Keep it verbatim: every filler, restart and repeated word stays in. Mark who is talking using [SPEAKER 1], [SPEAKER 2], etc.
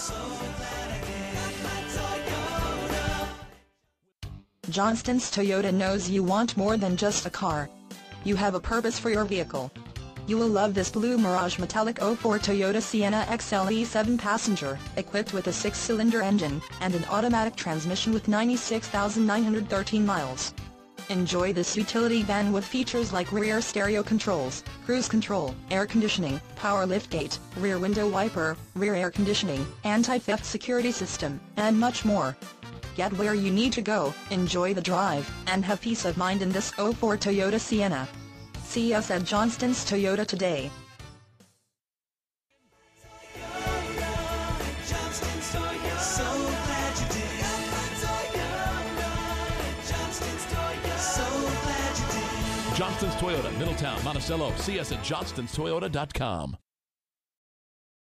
[SPEAKER 1] Johnston's Toyota knows you want more than just a car. You have a purpose for your vehicle. You will love this blue Mirage Metallic oh four Toyota Sienna X L E seven passenger, equipped with a six-cylinder engine, and an automatic transmission with ninety-six thousand nine hundred thirteen miles. Enjoy this utility van with features like rear stereo controls, cruise control, air conditioning, power liftgate, rear window wiper, rear air conditioning, anti-theft security system, and much more. Get where you need to go, enjoy the drive, and have peace of mind in this oh four Toyota Sienna. See us at Johnston's Toyota today.
[SPEAKER 2] Johnston's Toyota, Middletown, Monticello. See us at Johnstons Toyota dot com.